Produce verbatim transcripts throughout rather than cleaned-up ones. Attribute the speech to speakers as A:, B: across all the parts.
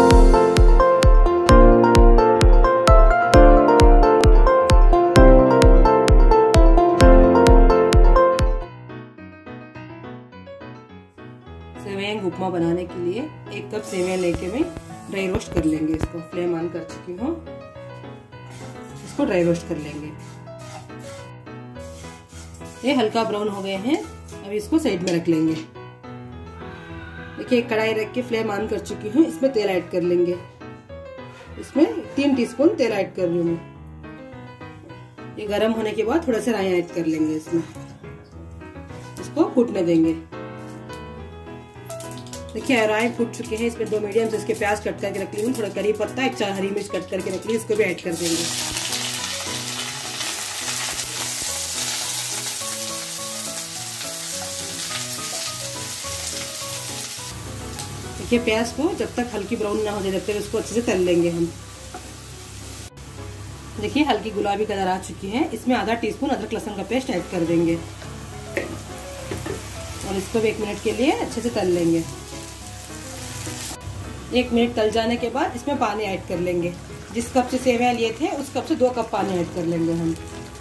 A: सेवइयां उपमा बनाने के लिए एक कप सेवइयां लेके मैं ड्राई रोस्ट कर लेंगे। इसको फ्लेम ऑन कर चुकी हूँ, इसको ड्राई रोस्ट कर लेंगे। ये हल्का ब्राउन हो गए हैं, अभी इसको साइड में रख लेंगे। देखिए एक कढ़ाई रख के फ्लेम ऑन कर चुकी हूँ, इसमें तेल ऐड कर लेंगे। इसमें तीन टीस्पून तेल ऐड कर रही हूँ मैं। ये गर्म होने के बाद थोड़ा सा राई ऐड कर लेंगे इसमें, इसको फूटने देंगे। देखिए राई फूट चुके हैं, इसमें दो मीडियम साइज के प्याज कट करके रख ली हूँ, थोड़ा करी पत्ता, एक चार हरी मिर्च कट करके रख ली, इसको भी ऐड कर देंगे। देखिए प्याज को जब तक हल्की ब्राउन ना हो जाए तब तक इसको अच्छे से तल लेंगे हम। देखिए हल्की गुलाबी कलर आ चुकी है, इसमें आधा टीस्पून अदरक लहसुन का पेस्ट ऐड कर देंगे और इसको भी एक मिनट के लिए अच्छे से तल लेंगे। एक मिनट तल जाने के बाद इसमें पानी ऐड कर लेंगे। जिस कप से सेवइयां लिए थे उस कप से दो कप पानी ऐड कर लेंगे हम।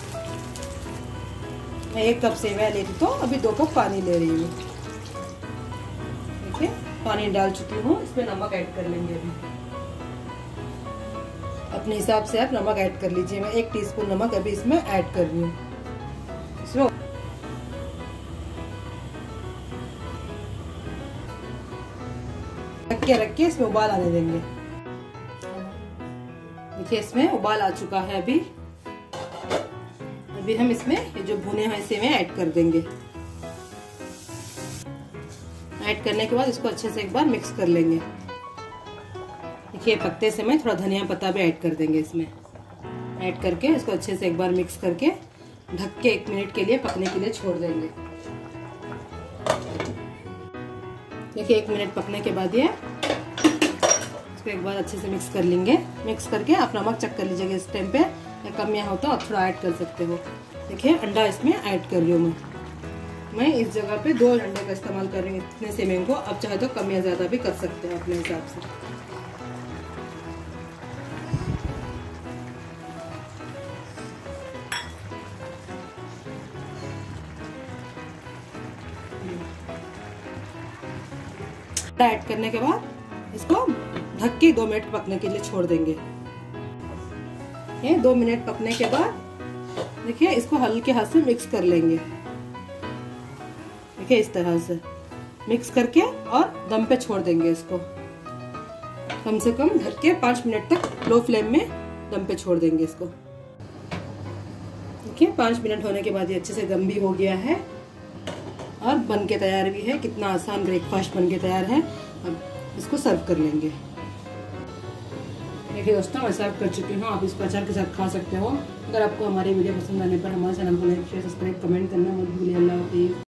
A: मैं एक कप सेवइयां ली थी तो अभी दो कप पानी ले रही हूँ। देखिए पानी डाल चुकी हूँ, इसमें नमक ऐड कर लेंगे। अभी अपने हिसाब से आप नमक ऐड कर लीजिए। मैं एक टीस्पून नमक अभी इसमें ऐड कर रही हूँ। इसमें रख के रख के इसमें उबाल आने देंगे। देखिए इसमें उबाल आ चुका है। अभी अभी हम इसमें ये जो भुने हुए सेवइयां ऐड कर देंगे। ऐड करने के बाद इसको अच्छे से एक बार मिक्स कर लेंगे। देखिए पत्ते से मैं थोड़ा धनिया पत्ता भी ऐड कर देंगे इसमें। ऐड करके इसको अच्छे से एक बार मिक्स करके ढक के एक मिनट के लिए पकने के लिए छोड़ देंगे। देखिए एक मिनट पकने के बाद ये इसको एक बार अच्छे से मिक्स कर लेंगे। मिक्स करके आप नमक चेक कर लीजिएगा इस टाइम पे, या कम या हो तो आप थोड़ा ऐड कर सकते हो। देखिए अंडा इसमें ऐड कर रही हूँ मैं मैं इस जगह पे दो अंडे का इस्तेमाल कर रही हूँ इतने सेवइयां को। आप चाहे तो कम या ज़्यादा भी कर सकते हो अपने हिसाब से। ऐड करने के बाद इसको ढक के दो मिनट पकने के लिए छोड़ देंगे। ये दो मिनट पकने के बाद देखिए इसको हल्के हाथ से मिक्स कर लेंगे। देखिए इस तरह से मिक्स करके और दम पे छोड़ देंगे इसको। कम से कम ढक के पाँच मिनट तक लो फ्लेम में दम पे छोड़ देंगे इसको। देखिए पाँच मिनट होने के बाद ये अच्छे से दम भी हो गया है और बन के तैयार भी है। कितना आसान ब्रेकफास्ट बन के तैयार है। अब इसको सर्व कर लेंगे। देखिए दोस्तों मैं सर्व कर चुकी हूँ, आप इसको अचार के साथ खा सकते हो। अगर आपको हमारी वीडियो पसंद आने पर हमारे चैनल को लाइक शेयर सब्सक्राइब कमेंट करना मत भूलिए। अल्लाह हाफिज़।